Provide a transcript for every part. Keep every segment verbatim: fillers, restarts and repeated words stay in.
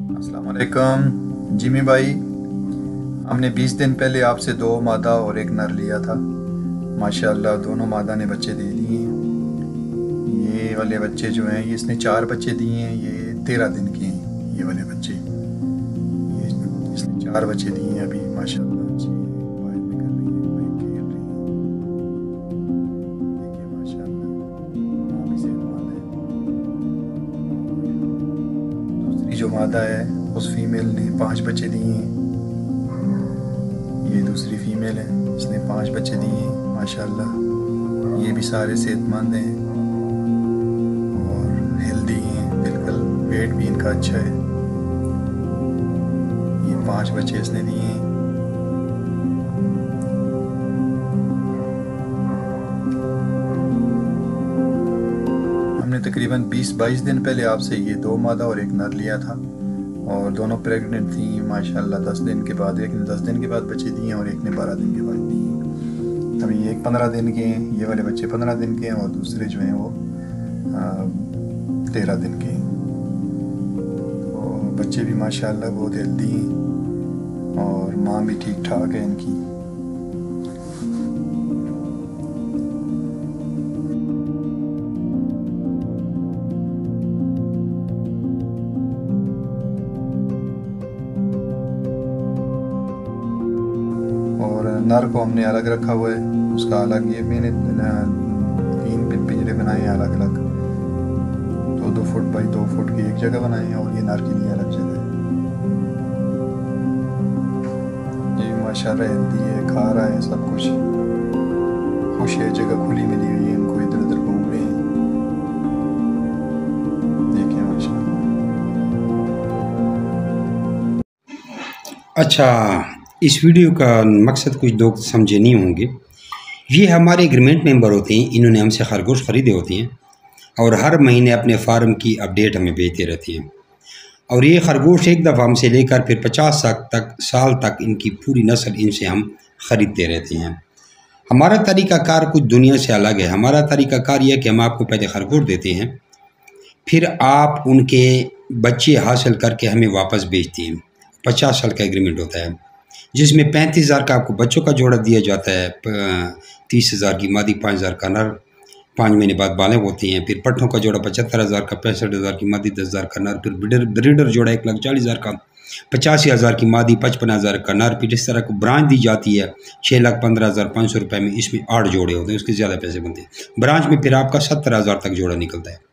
अस्सलाम वालेकुम जिमी भाई। हमने बीस दिन पहले आपसे दो मादा और एक नर लिया था। माशाल्लाह दोनों मादा ने बच्चे दे दिए हैं। ये वाले बच्चे जो हैं, ये इसने चार बच्चे दिए हैं। ये तेरह दिन के हैं ये वाले बच्चे। ये इसने चार बच्चे दिए हैं अभी माशाल्लाह। जी बात भी कर रही है, भाई खेल रही है। देखिए माशाल्लाह माँ भी सेहतमंद है। दूसरी जो मादा है उस फीमेल ने पांच बच्चे दिए हैं। ये दूसरी फीमेल है, इसने पांच बच्चे दिए हैं माशाल्लाह। ये भी सारे सेहतमंद हैं और हेल्दी हैं बिल्कुल। वेट भी इनका अच्छा है। ये पांच बच्चे इसने दिए हैं। हमने तकरीबन बीस बाईस दिन पहले आपसे ये दो मादा और एक नर लिया था और दोनों प्रेग्नेंट थी माशाल्लाह। दस दिन के बाद, एक ने दस दिन के बाद बच्चे दिए और एक ने बारह दिन के बाद दिए। अभी एक पंद्रह दिन के हैं, ये वाले बच्चे पंद्रह दिन के हैं और दूसरे जो हैं वो तेरह दिन के हैं। तो बच्चे भी माशाल्लाह बहुत हेल्दी हैं और माँ भी ठीक ठाक है इनकी। और नर को हमने अलग रखा हुआ है, उसका अलग। ये मैंने तीन पिंजरे बनाए हैं अलग अलग, दो दो फुट बाई दो फुट की एक जगह बनाए हैं और ये नर के लिए अलग जगह है। ये माशाल्लाह हेल्दी है, खा रहा है सब कुछ, खुश है। जगह खुली मिली हुई है इनको, इधर उधर घूम रहे हैं। देखिए माशाल्लाह। अच्छा, इस वीडियो का मकसद कुछ लोग समझे नहीं होंगे। ये हमारे एग्रीमेंट मेंबर होते हैं, इन्होंने हमसे खरगोश ख़रीदे होते हैं और हर महीने अपने फार्म की अपडेट हमें भेजते रहते हैं। और ये खरगोश एक दफ़ा हमसे लेकर फिर पचास साल तक साल तक इनकी पूरी नस्ल इनसे हम ख़रीदते रहते हैं। हमारा तरीक़ाकार कुछ दुनिया से अलग है। हमारा तरीक़ाकार यह है कि हम आपको पहले खरगोश देते हैं, फिर आप उनके बच्चे हासिल करके हमें वापस बेचते हैं। पचास साल का एग्रीमेंट होता है जिसमें पैंतीस हज़ार का आपको बच्चों का जोड़ा दिया जाता है, तीस हज़ार की मादी, पाँच हज़ार का नर। पाँच महीने बाद बालें होती हैं। फिर पट्ठों का जोड़ा पचहत्तर हज़ार का, पैंसठ हज़ार की मादी, दस हज़ार का नर। फिर ब्रीडर ब्रीडर जोड़ा एक लाख चालीस हज़ार का, पचासी हज़ार की मादी, पचपन हज़ार का नर। फिर इस तरह को ब्रांच दी जाती है छः लाख पंद्रह हज़ार पाँच सौ रुपये में। इसमें आठ जोड़े होते हैं, उसके ज़्यादा पैसे बनते हैं। ब्रांच में फिर आपका सत्तर हज़ार तक जोड़ा निकलता है।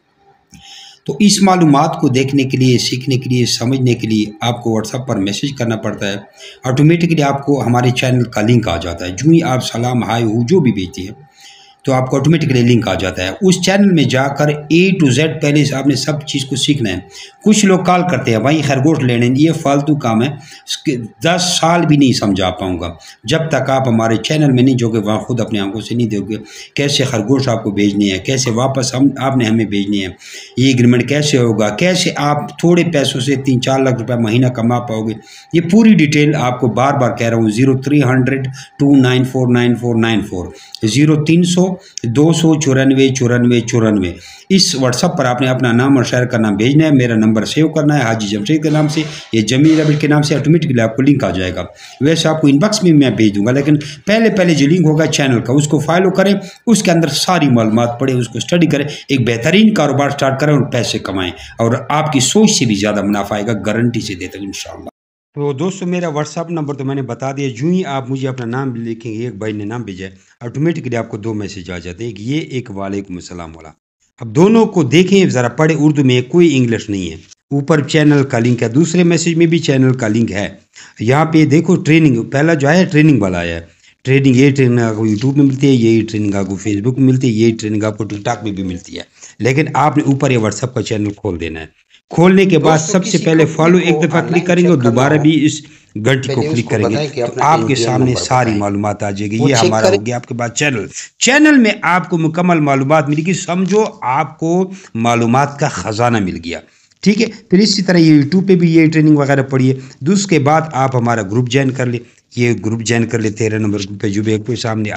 तो इस मालूमात को देखने के लिए, सीखने के लिए, समझने के लिए आपको व्हाट्सएप पर मैसेज करना पड़ता है। ऑटोमेटिकली आपको हमारे चैनल का लिंक आ जाता है। जो ही आप सलाम हाय हो जो भी भेजते हैं तो आपको ऑटोमेटिकली लिंक आ जाता है। उस चैनल में जाकर ए टू जेड पहले से आपने सब चीज़ को सीखना है। कुछ लोग कॉल करते हैं, भाई खरगोश लेने, ये फालतू काम है, दस साल भी नहीं समझा पाऊँगा। जब तक आप हमारे चैनल में नहीं जोगे, वहाँ खुद अपनी आंखों से नहीं दोगे कैसे खरगोश आपको भेजने हैं, कैसे वापस हम आपने हमें भेजने हैं, ये एग्रीमेंट कैसे होगा, कैसे आप थोड़े पैसों से तीन चार लाख रुपये महीना कमा पाओगे। ये पूरी डिटेल आपको बार बार कह रहा हूँ। Zero three hundred two nine four nine four nine four zero तीन सौ दो सौ चौरानवे चौरानवे चौरानवे इस व्हाट्सअप पर आपने अपना नाम और शहर का नाम भेजना है। मेरा नंबर सेव करना है हाजी जमशेद के नाम से, ये जमील रबिट के नाम से। ऑटोमेटिकली आपको लिंक आ जाएगा। वैसे आपको इनबॉक्स में मैं भेज दूंगा, लेकिन पहले पहले जो लिंक होगा चैनल का उसको फॉलो करें, उसके अंदर सारी मालूमात पढ़ें, उसको स्टडी करें, एक बेहतरीन कारोबार स्टार्ट करें और पैसे कमाएँ और आपकी सोच से भी ज़्यादा मुनाफा आएगा, गारंटी से देता हूँ इंशाअल्लाह। तो दोस्तों, मेरा व्हाट्सअप नंबर तो मैंने बता दिया। जो ही आप मुझे अपना नाम लिखेंगे, एक भाई ने नाम भेजा है, ऑटोमेटिकली आपको दो मैसेज आ जाते हैं, एक ये, एक वालेकुम अस्सलाम वाला। अब दोनों को देखें ज़रा, पढ़े उर्दू में, कोई इंग्लिश नहीं है। ऊपर चैनल का लिंक है, दूसरे मैसेज में भी चैनल का लिंक है। यहाँ पे देखो ट्रेनिंग, पहला जो है ट्रेनिंग वाला है। ट्रेनिंग, ये ट्रेनिंग आपको यूट्यूब में मिलती है, यही ट्रेनिंग आपको फेसबुक में मिलती है, यही ट्रेनिंग आपको टिकटॉक में भी मिलती है। लेकिन आपने ऊपर ये व्हाट्सअप का चैनल खोल देना है। खोलने के बाद सबसे पहले फॉलो एक दफ़ा क्लिक करेंगे और दोबारा भी इस घंटी को क्लिक करेंगे तो आपके सामने सारी मालूमात आ जाएगी। ये हमारा हो गया आपके पास चैनल। चैनल में आपको मुकम्मल मालूमात मिलेगी। समझो आपको मालूमात का ख़जाना मिल गया। ठीक है। फिर इसी तरह ये यूट्यूब पे भी ये ट्रेनिंग वगैरह पढ़िए। उसके बाद आप हमारा ग्रुप ज्वाइन कर ले, ये ग्रुप ज्वाइन कर ले, तेरह नंबर ग्रुप पे जो भी आपके सामने आए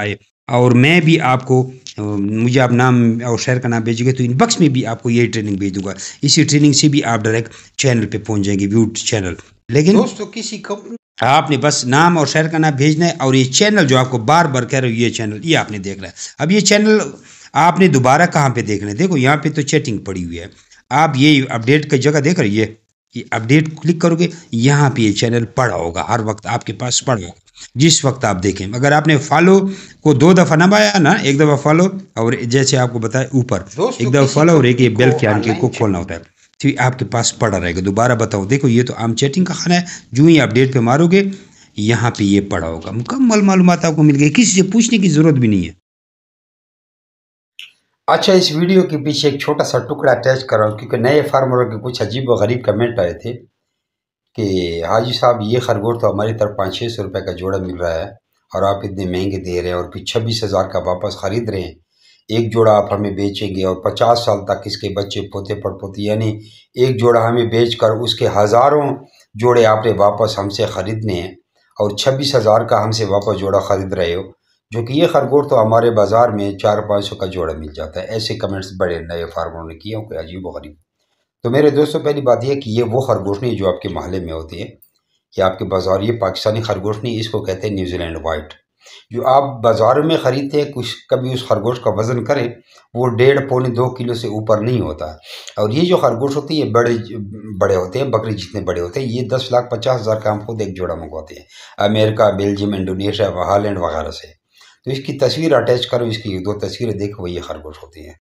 और मैं भी आपको, मुझे आप नाम और शहर का नाम भेजिएगा तो इनबॉक्स में भी आपको यही ट्रेनिंग भेज दूंगा। इसी ट्रेनिंग से भी आप डायरेक्ट चैनल पे पहुंच जाएंगे, व्यू चैनल। लेकिन दोस्तों किसी को आपने बस नाम और शहर का नाम भेजना है, और ये चैनल जो आपको बार बार कह रहे हो, ये चैनल ये आपने देखना है। अब ये चैनल आपने दोबारा कहाँ पे देखना है? देखो यहाँ पे तो चैटिंग पड़ी हुई है, आप ये अपडेट की जगह देख रहे ये ये अपडेट क्लिक करोगे, यहाँ पे ये चैनल पड़ा होगा, हर वक्त आपके पास पड़ा होगा, जिस वक्त आप देखें। अगर आपने फॉलो को दो दफ़ा नबाया ना, एक दफ़ा फॉलो, और जैसे आपको बताया ऊपर एक दफ़ा फॉलो और एक ये बेल के आन के को खोलना होता है, तो आपके पास पड़ा रहेगा। दोबारा बताओ, देखो ये तो आम चैटिंग का खाना है, जो ही अपडेट पे मारोगे यहाँ पे ये पड़ा होगा, मुकम्मल मालूमात आपको मिल गई, किसी से पूछने की ज़रूरत भी नहीं है। अच्छा, इस वीडियो के पीछे एक छोटा सा टुकड़ा अटैच कर रहा हूँ, क्योंकि नए फार्मरों के कुछ अजीब व गरीब कमेंट आए थे कि हाजी साहब ये खरगोश तो हमारी तरफ पाँच छः सौ रुपये का जोड़ा मिल रहा है और आप इतने महंगे दे रहे हैं, और फिर छब्बीस हज़ार का वापस ख़रीद रहे हैं, एक जोड़ा आप हमें बेचेंगे और पचास साल तक इसके बच्चे पोते पड़पोते, यानी एक जोड़ा हमें बेचकर उसके हज़ारों जोड़े आपने वापस हमसे ख़रीदने हैं, और छब्बीस हज़ार का हमसे वापस जोड़ा ख़रीद रहे हो, जो कि ये खरगोश तो हमारे बाज़ार में चार पाँच सौ का जोड़ा मिल जाता है। ऐसे कमेंट्स बड़े नए फार्मरों ने किए, कोई अजीब व गरीब। तो मेरे दोस्तों, पहली बात यह कि ये वो खरगोश नहीं जो आपके मोहल्ले में होते हैं या आपके बाज़ार, ये पाकिस्तानी खरगोश नहीं, इसको कहते हैं न्यूजीलैंड वाइट। जो आप बाज़ारों में ख़रीदते हैं, कुछ कभी उस खरगोश का वज़न करें, वो डेढ़ पौने दो किलो से ऊपर नहीं होता। और ये जो खरगोश होते हैं ये बड़े बड़े होते हैं, बकरी जितने बड़े होते हैं। ये दस लाख पचास हज़ार का हम खुद एक जोड़ा मंगवाते हैं अमेरिका, बेल्जियम, इंडोनेशिया, हॉलैंड वगैरह से। तो इसकी तस्वीर अटैच करो, इसकी दो तस्वीरें देखो, ये खरगोश होती हैं।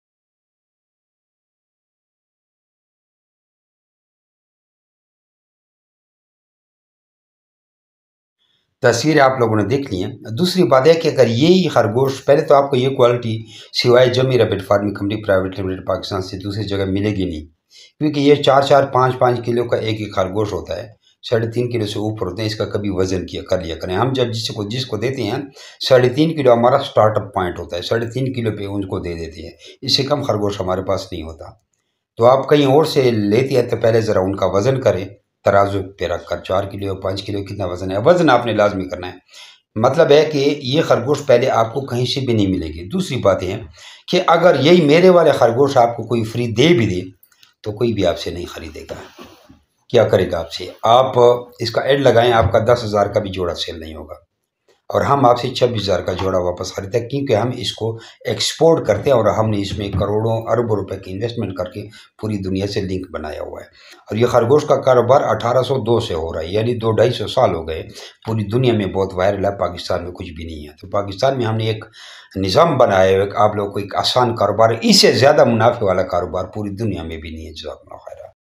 तस्वीरें आप लोगों ने देख ली हैं। दूसरी बात है कि अगर ये ही खरगोश, पहले तो आपको ये क्वालिटी सिवाय जमी rabbit farming company private limited Pakistan से दूसरी जगह मिलेगी नहीं, क्योंकि ये चार चार पाँच पाँच किलो का एक ही खरगोश होता है, साढ़े तीन किलो से ऊपर होते हैं। इसका कभी वजन किया कर लिया करें। हम जब जिसको जिसको देते हैं साढ़े तीन किलो हमारा स्टार्टअप पॉइंट होता है, साढ़े तीन किलो पे उनको दे देते हैं, इससे कम खरगोश हमारे पास नहीं होता। तो आप कहीं और से लेते हैं तो पहले ज़रा उनका वज़न करें, तराजू पे रख कर, चार किलो पाँच किलो कितना वज़न है, वज़न आपने लाजमी करना है। मतलब है कि ये खरगोश पहले आपको कहीं से भी नहीं मिलेगी। दूसरी बात है कि अगर यही मेरे वाले खरगोश आपको कोई फ्री दे भी दे तो कोई भी आपसे नहीं ख़रीदेगा। क्या करेगा आपसे? आप इसका ऐड लगाएं, आपका दस हज़ार का भी जोड़ा सेल नहीं होगा, और हम आपसे छब्बीस हज़ार का जोड़ा वापस खरीदते हैं, क्योंकि हम इसको एक्सपोर्ट करते हैं और हमने इसमें करोड़ों अरबों रुपए की इन्वेस्टमेंट करके पूरी दुनिया से लिंक बनाया हुआ है। और ये खरगोश का कारोबार अठारह सौ दो से हो रहा है, यानी दो ढाई सौ साल हो गए। पूरी दुनिया में बहुत वायरल है, पाकिस्तान में कुछ भी नहीं है। तो पाकिस्तान में हमने एक निज़ाम बनाया है, आप लोग को एक आसान कारोबार, इससे ज़्यादा मुनाफे वाला कारोबार पूरी दुनिया में भी नहीं है। जज़ाकल्लाह खैर।